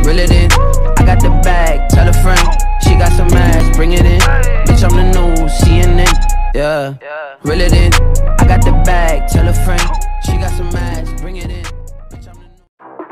reel it in. I got the bag, tell a friend. She got some ass, bring it in. Bitch, I'm the news, CNN. Yeah, reel it in. I got the bag, tell a friend. She got some ass, bring it in. Bitch, I'm the news.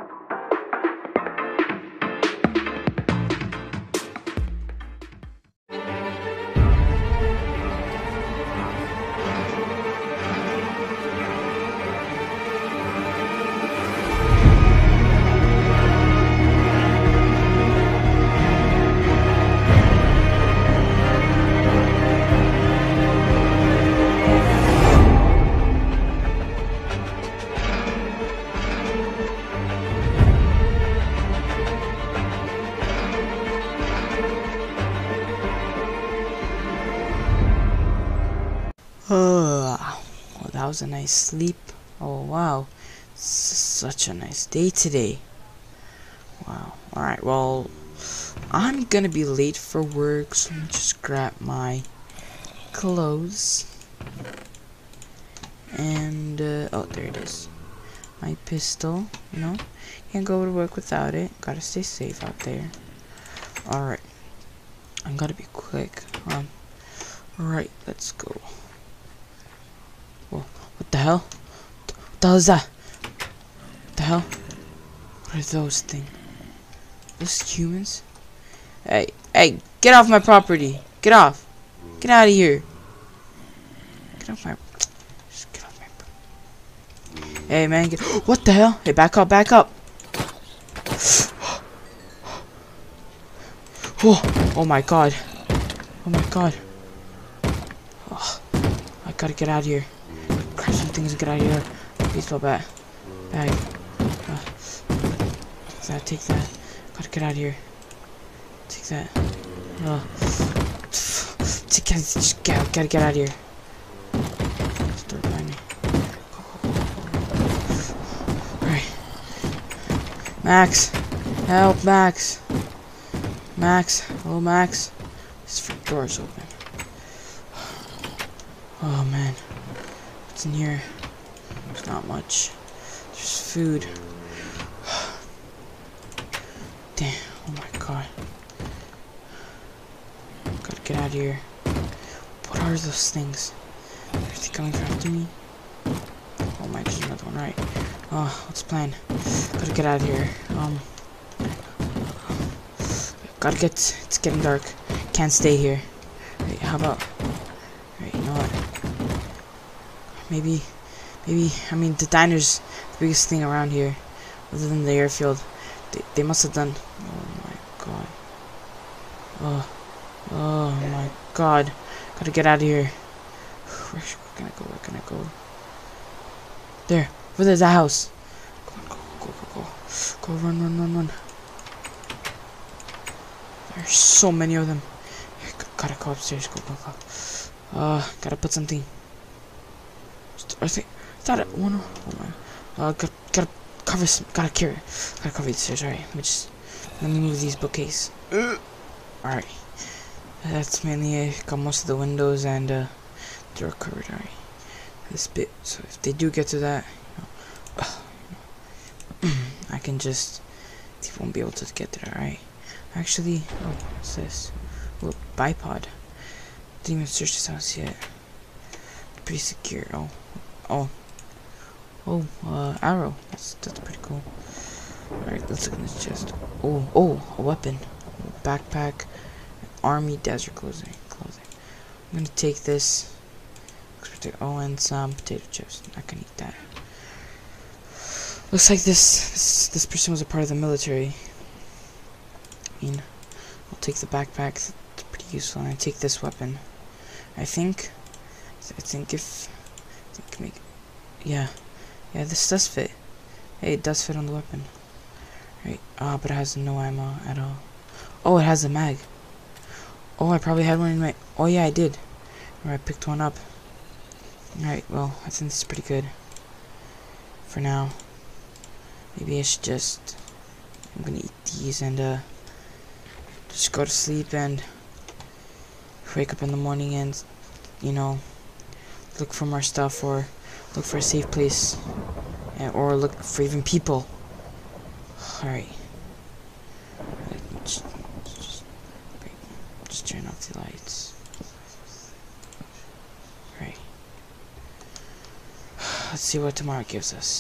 Well, that was a nice sleep. Oh wow, such a nice day today. Wow. Alright, well, I'm gonna be late for work, so let me just grab my clothes. And, oh, there it is. My pistol, you know. Can't go to work without it. Gotta stay safe out there. Alright. I'm gonna be quick. Alright, let's go. Whoa, what the hell? What the hell is that? What the hell? What are those things? Those humans? Hey, get off my property! Get off! Get out of here! Get off my... Just get off my... Hey, man, get... What the hell? Hey, back up, back up! Oh my god. Oh my god. Oh, I gotta get out of here. Grab some things and get out of here. Baseball bat. Bag. Take that. Gotta get out of here. Take that. Just gotta get out of here. Start behind me. Alright. Max. Help, Max. Max. Hello, Max. This front door is open. Oh, man. What's in here? There's not much. There's food. Damn. Oh, my God. Gotta get out of here. What are those things? Are they coming after me? Oh my, there's another one, right? Oh, what's the plan? Gotta get out of here. Gotta get, it's getting dark. Can't stay here. Wait, how about, right, you know what? Maybe, I mean, the diner's the biggest thing around here. Other than the airfield. They must have done, oh my god. Oh my god. Gotta get out of here. Where can I go? There. Over there's that house. Go. Go, run. There's so many of them. Gotta go upstairs. Go. Gotta put something. Is that it? One. Oh my. Gotta cover the stairs. Alright. Let me move these bookcases. Alright. That's mainly got most of the windows and door covered. Alright. This bit. So if they do get to that, I can just. They won't be able to get there. Alright. Actually, oh, what's this? Oh, bipod. Didn't even search this house yet. Pretty secure. Arrow. That's pretty cool. Alright, let's look in this chest. Oh, a weapon. Backpack. Army desert clothing. I'm gonna take this. And some potato chips. I'm not gonna eat that. Looks like this person was a part of the military. I mean, I'll take the backpack. It's pretty useful. And I take this weapon. Yeah, this does fit. Hey, it does fit on the weapon. Right. But it has no ammo at all. Oh, it has a mag. Oh, I probably had one in my... Oh, yeah, I did. Or I picked one up. Alright, well, I think this is pretty good. For now. Maybe I should just... I'm gonna eat these and, just go to sleep and... wake up in the morning and, you know... look for more stuff or... look for a safe place. Or look for even people. Alright. Just turn off the lights. Right. Let's see what tomorrow gives us.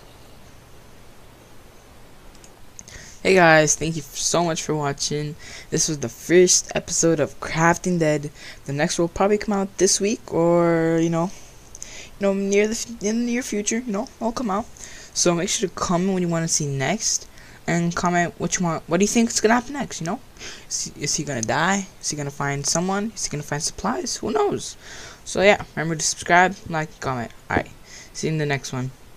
Hey guys, thank you so much for watching. This was the first episode of Crafting Dead. The next will probably come out this week, or in the near future. It'll come out. So make sure to comment what you want to see next, and comment what you want. What do you think is gonna happen next? Is he gonna die? Is he gonna find someone? Is he gonna find supplies? Who knows? So yeah, remember to subscribe, like, comment. Alright, see you in the next one.